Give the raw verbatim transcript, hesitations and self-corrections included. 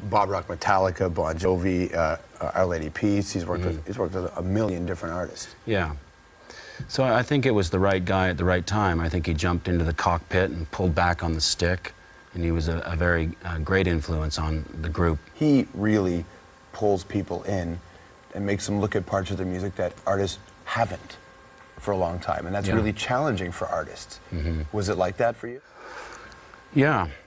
Bob Rock, Metallica, Bon Jovi, uh, uh, Our Lady Peace. He's worked mm-hmm. with he's worked with a million different artists. Yeah. So I think it was the right guy at the right time. I think he jumped into the cockpit and pulled back on the stick, and he was a, a very uh, great influence on the group. He really pulls people in and makes them look at parts of the music that artists haven't for a long time, and that's yeah. really challenging for artists. Mm-hmm. Was it like that for you? Yeah.